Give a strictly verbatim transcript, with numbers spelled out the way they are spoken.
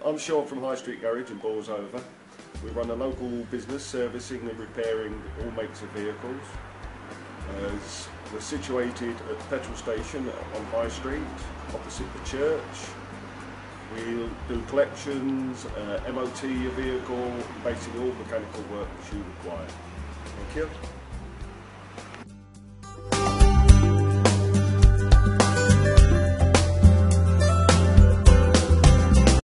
I'm Sean from High Street Garage in Bolsover. We run a local business servicing and repairing all makes of vehicles. As we're situated at the petrol station on High Street, opposite the church. We'll do collections, uh, M O T your vehicle, basically all mechanical work which you require. Thank you.